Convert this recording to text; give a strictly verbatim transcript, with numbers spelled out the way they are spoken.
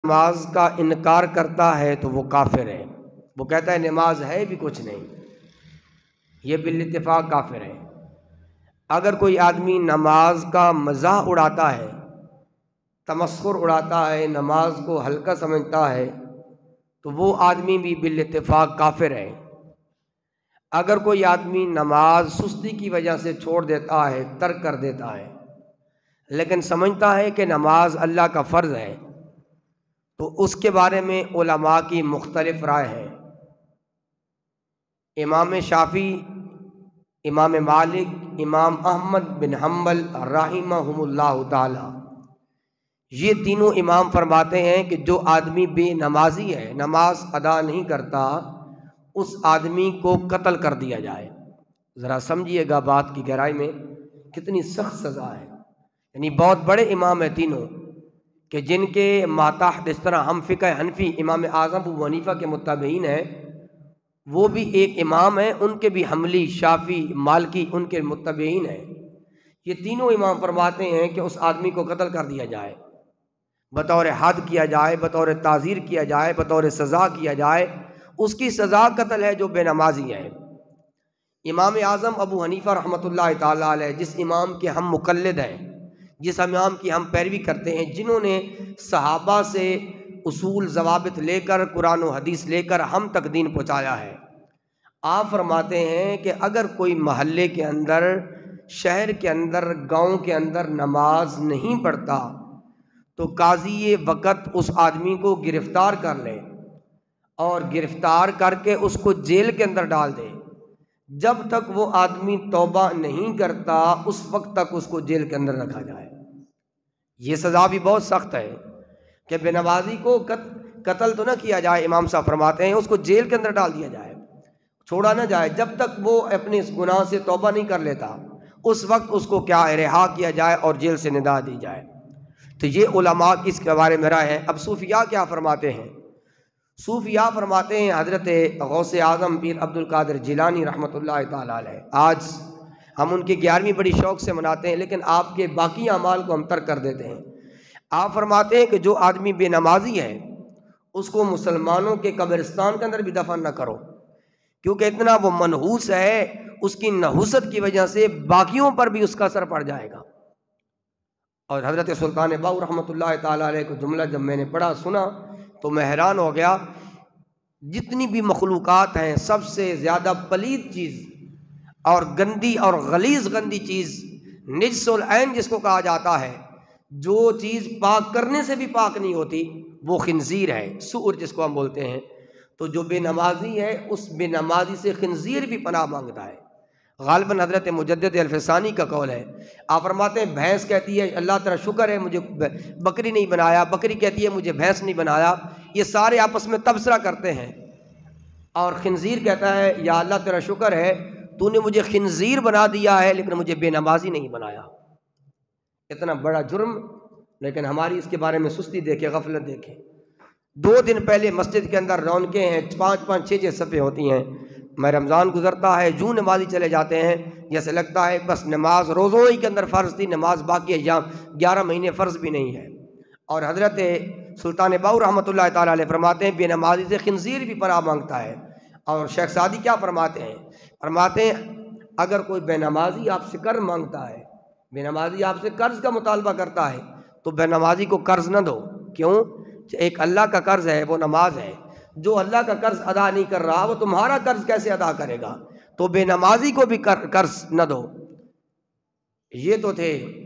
نماز کا انکار کرتا ہے تو وہ کافر ہے۔ وہ کہتا ہے نماز ہے بھی کچھ نہیں، یہ بالاتفاق کافر ہے۔ اگر کوئی آدمی نماز کا مزاح اڑاتا ہے، تمسخر اڑاتا ہے، نماز کو ہلکا سمجھتا ہے تو وہ آدمی بھی بالاتفاق کافر ہے۔ اگر کوئی آدمی نماز سستی کی وجہ سے چھوڑ دیتا ہے، ترک کر دیتا ہے، لیکن سمجھتا ہے کہ نماز اللہ کا فرض ہے، تو اس کے بارے میں علماء کی مختلف رائے ہے۔ امام شافعی، امام مالک، امام احمد بن حنبل رحمہم اللہ تعالی، یہ تینوں امام فرماتے ہیں کہ جو آدمی بے نمازی ہے، نماز ادا نہیں کرتا، اس آدمی کو قتل کر دیا جائے۔ ذرا سمجھیے گا بات کی گہرائی میں، کتنی سخت سزا ہے۔ یعنی بہت بڑے امام ہیں تینوں، کہ جن کے ماتحت اس طرح ہم فقہ حنفی امام اعظم ابو حنیفہ کے متابعین ہیں، وہ بھی ایک امام ہیں، ان کے بھی حنبلی، شافعی، مالکی ان کے متابعین ہیں۔ یہ تینوں امام فرماتے ہیں کہ اس آدمی کو قتل کر دیا جائے، بطور حد کیا جائے، بطور تعزیر کیا جائے، بطور سزا کیا جائے۔ اس کی سزا قتل ہے جو بے نمازی ہے۔ امام اعظم ابو حنیفہ رحمۃ اللہ تعالی علیہ، جس امام کے ہم مقلد ہیں، جس امام کی ہم پیروی کرتے ہیں، جنہوں نے صحابہ سے اصول ضوابط لے کر، قرآن و حدیث لے کر ہم تک دین پہنچایا ہے، آپ فرماتے ہیں کہ اگر کوئی محلے کے اندر، شہر کے اندر، گاؤں کے اندر نماز نہیں پڑھتا تو قاضی وقت اس آدمی کو گرفتار کر لے اور گرفتار کر کے اس کو جیل کے اندر ڈال دے۔ جب تک وہ آدمی توبہ نہیں کرتا اس وقت تک اس کو جیل کے اندر رکھا جائے۔ یہ سزا بھی بہت سخت ہے کہ بے نمازی کو قتل تو نہ کیا جائے، امام صاحب فرماتے ہیں اس کو جیل کے اندر ڈال دیا جائے، چھوڑا نہ جائے جب تک وہ اپنے اس گناہ سے توبہ نہیں کر لیتا۔ اس وقت اس کو کیا رہا کیا جائے اور جیل سے ندا دی جائے۔ تو یہ علماء کی اس کے بارے میں رائے ہے۔ اب صوفیاء کیا فرماتے ہیں؟ صوفیاء فرماتے ہیں حضرت غوث اعظم پیر عبد القادر جیلانی رحمۃ اللہ تعالی علیہ، آج ہم ان کی گیارہویں بڑی شوق سے مناتے ہیں، لیکن آپ کے باقی اعمال کو ہم ترک کر دیتے ہیں۔ آپ فرماتے ہیں کہ جو آدمی بے نمازی ہے اس کو مسلمانوں کے قبرستان کے اندر بھی دفن نہ کرو، کیونکہ اتنا وہ منحوس ہے، اس کی نحوست کی وجہ سے باقیوں پر بھی اس کا اثر پڑ جائے گا۔ اور حضرت سلطان باؤ رحمۃ اللہ تعالی علیہ کو جملہ جب میں نے پڑھا سنا تو میں حیران ہو گیا۔ جتنی بھی مخلوقات ہیں سب سے زیادہ پلید چیز اور گندی اور غلیظ گندی چیز، نجس العین جس کو کہا جاتا ہے، جو چیز پاک کرنے سے بھی پاک نہیں ہوتی، وہ خنزیر ہے، سؤر جس کو ہم بولتے ہیں۔ تو جو بے نمازی ہے اس بے نمازی سے خنزیر بھی پناہ مانگتا ہے۔ غالباً حضرت مجدد الفسانی کا قول ہے، آپ فرماتے ہیں بھینس کہتی ہے اللہ تیرا شکر ہے مجھے بکری نہیں بنایا، بکری کہتی ہے مجھے بھینس نہیں بنایا، یہ سارے آپس میں تبصرہ کرتے ہیں۔ اور خنزیر کہتا ہے یا اللہ تیرا شکر ہے تو نے مجھے خنزیر بنا دیا ہے لیکن مجھے بے نمازی نہیں بنایا۔ اتنا بڑا جرم، لیکن ہماری اس کے بارے میں سستی دیکھیں، غفلت دیکھیں۔ دو دن پہلے مسجد کے اندر رونقیں ہیں، پانچ پانچ چھ چھ صفیں ہوتی ہیں، میں رمضان گزرتا ہے جو نمازی چلے جاتے ہیں، جیسے لگتا ہے بس نماز روزوں ہی کے اندر فرض تھی، نماز باقی ایام گیارہ مہینے فرض بھی نہیں ہے۔ اور حضرت سلطان باؤ رحمۃ اللہ تعالی علیہ فرماتے ہیں بے نمازی سے خنزیر بھی پناہ مانگتا ہے۔ اور شیخ سعدی کیا فرماتے ہیں؟ فرماتے ہیں اگر کوئی بے نمازی آپ سے قرض مانگتا ہے، بے نمازی آپ سے قرض کا مطالبہ کرتا ہے تو بے نمازی کو قرض نہ دو۔ کیوں؟ ایک اللہ کا قرض ہے، وہ نماز ہے۔ جو اللہ کا قرض ادا نہیں کر رہا وہ تمہارا قرض کیسے ادا کرے گا؟ تو بے نمازی کو بھی قرض نہ دو۔ یہ تو تھے